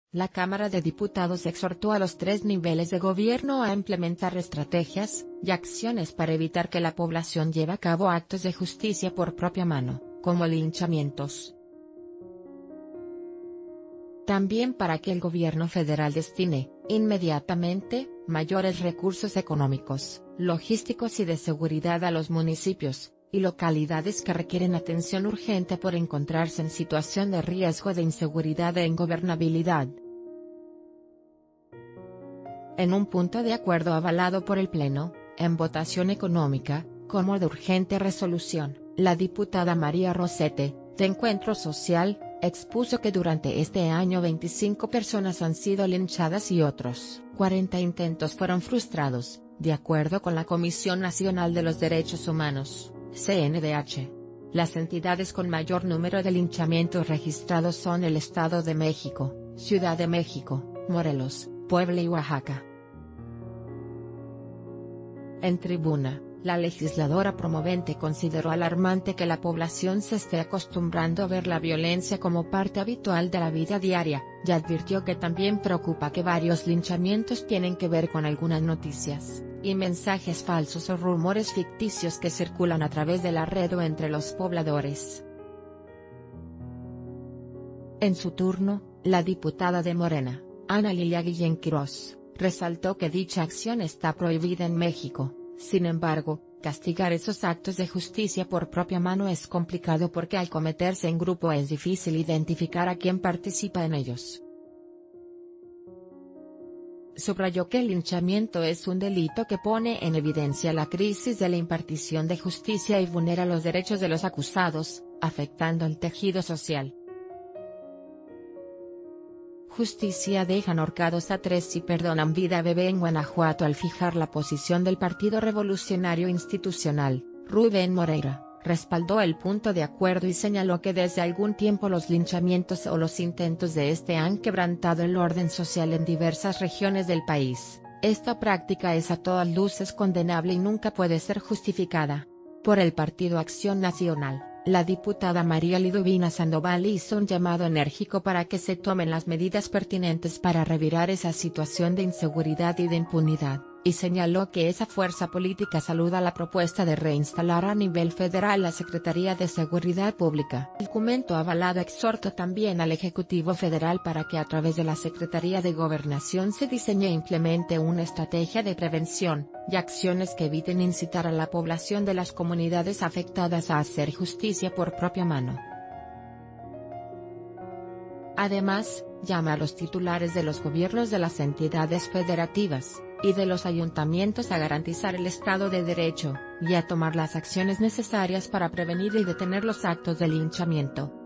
La Cámara de Diputados exhortó a los tres niveles de gobierno a implementar estrategias y acciones para evitar que la población lleve a cabo actos de justicia por propia mano, como linchamientos. También para que el gobierno federal destine, inmediatamente, mayores recursos económicos, logísticos y de seguridad a los municipios y localidades que requieren atención urgente por encontrarse en situación de riesgo de inseguridad e ingobernabilidad. En un punto de acuerdo avalado por el Pleno, en votación económica, como de urgente resolución, la diputada María Rosete, de Encuentro Social, expuso que durante este año 25 personas han sido linchadas y otros 40 intentos fueron frustrados, de acuerdo con la Comisión Nacional de los Derechos Humanos, CNDH. Las entidades con mayor número de linchamientos registrados son el Estado de México, Ciudad de México, Morelos, Puebla y Oaxaca. En tribuna, la legisladora promovente consideró alarmante que la población se esté acostumbrando a ver la violencia como parte habitual de la vida diaria, y advirtió que también preocupa que varios linchamientos tienen que ver con algunas noticias y mensajes falsos o rumores ficticios que circulan a través de la red o entre los pobladores. En su turno, la diputada de Morena, Ana Lilia Guillén Quirós, resaltó que dicha acción está prohibida en México. Sin embargo, castigar esos actos de justicia por propia mano es complicado porque al cometerse en grupo es difícil identificar a quién participa en ellos. Subrayó que el linchamiento es un delito que pone en evidencia la crisis de la impartición de justicia y vulnera los derechos de los acusados, afectando el tejido social. Justicia dejan ahorcados a 3 y perdonan vida a bebé en Guanajuato. Al fijar la posición del Partido Revolucionario Institucional, Rubén Moreira respaldó el punto de acuerdo y señaló que desde algún tiempo los linchamientos o los intentos de este han quebrantado el orden social en diversas regiones del país. Esta práctica es a todas luces condenable y nunca puede ser justificada. Por el Partido Acción Nacional, la diputada María Liduvina Sandoval hizo un llamado enérgico para que se tomen las medidas pertinentes para revirar esa situación de inseguridad y de impunidad, y señaló que esa fuerza política saluda la propuesta de reinstalar a nivel federal la Secretaría de Seguridad Pública. El documento avalado exhorta también al Ejecutivo Federal para que a través de la Secretaría de Gobernación se diseñe e implemente una estrategia de prevención y acciones que eviten incitar a la población de las comunidades afectadas a hacer justicia por propia mano. Además, llama a los titulares de los gobiernos de las entidades federativas y de los ayuntamientos a garantizar el Estado de Derecho, y a tomar las acciones necesarias para prevenir y detener los actos de linchamiento.